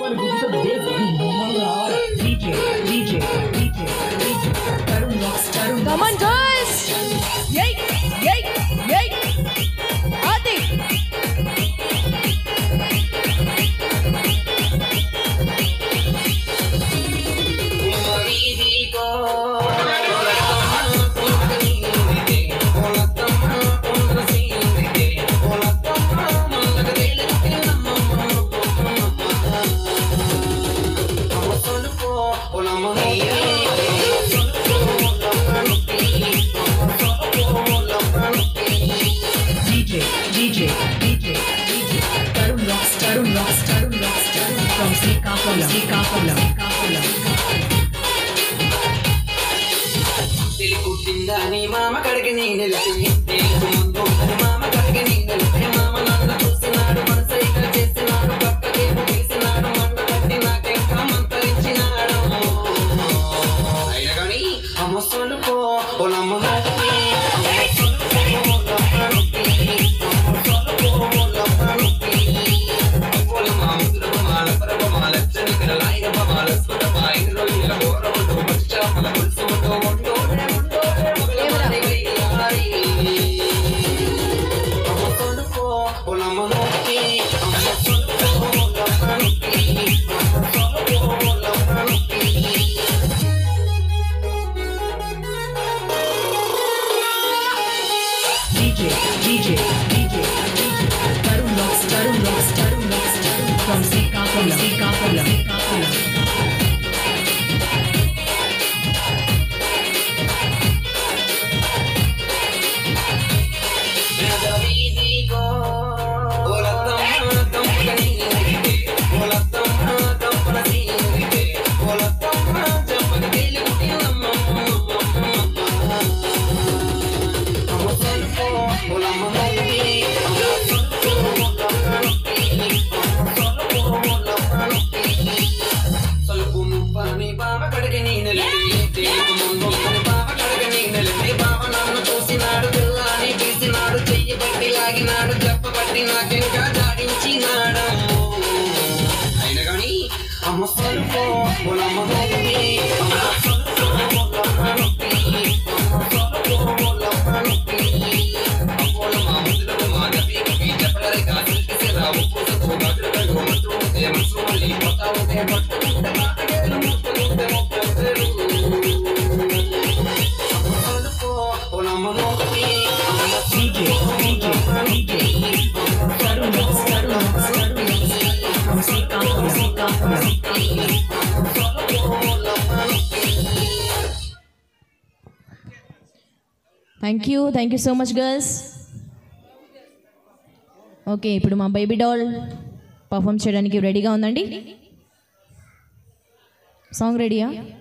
Come on, guys! Yay! Yay! Yay! Adi! DJ Tarun rocks from Srikakulam. Telikuttindani mama kadiki neenelti telumundu mama kadiki neenelti mama nanna chusinadu manasaiga chesinadu pakkake mugisinadu manna katti naake kamantarinchinaadu ayina gani amma solupo olamma noppi DJ Tarun rocks from Srikakulam. Salupu noppi baba kadiki neenelti telumundu baba kadiki neenelti baba nannu chusinadu dillani pisinadu cheyyi batti laginadu jappa batti nakenka jaadinchinaadu ayina gani amma salupu olamma noppi Thank you so much, girls. Okay, ఇప్పుడు మా baby doll perform చేయడానికి రెడీగా ఉందండి. Song రెడీయా?